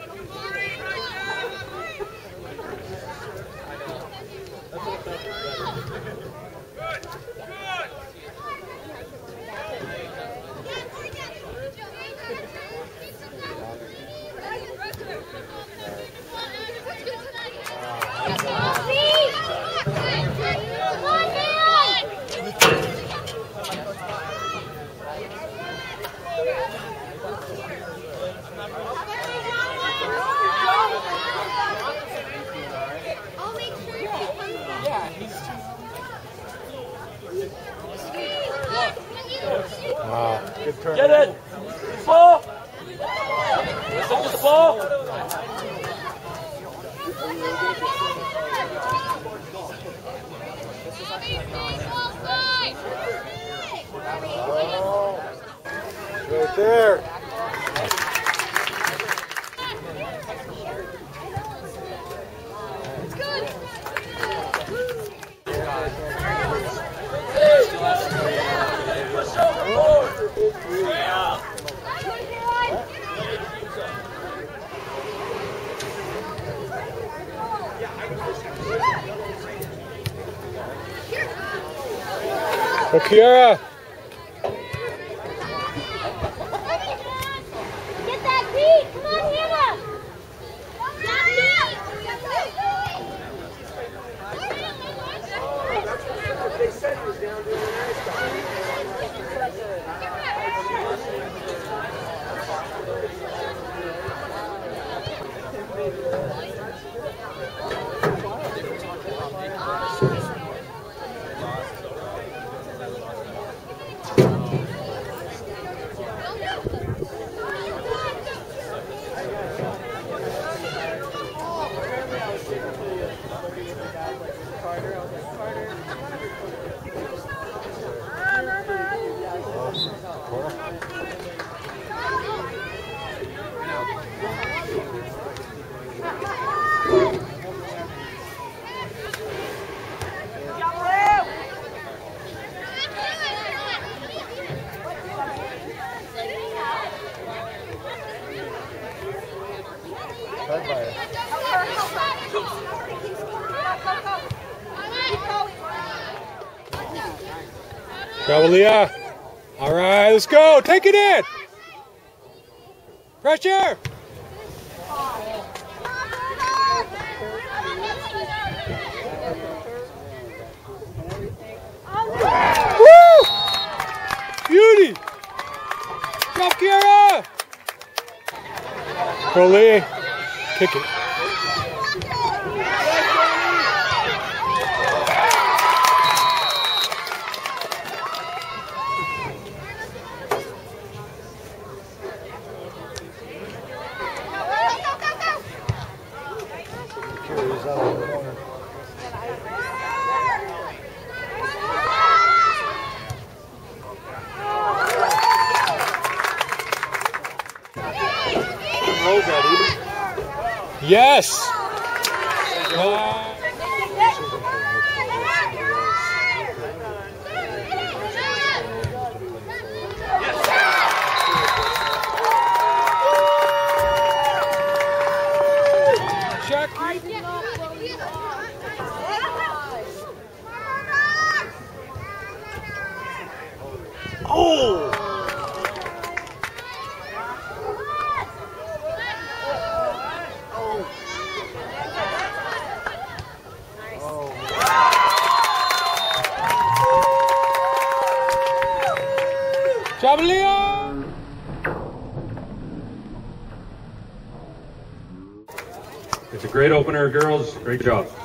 Get it! Ball! Listen to the ball! Right there. So Kiara. Get that beat! Come on, Hannah! They said he was down doing an ice cream. Cavalia. All right, let's go. Take it in. Pressure. Woo! Beauty. Jump, Kiara. Crowley. Kick it. Yes. Oh! Cavalia! It's a great opener, girls. Great job.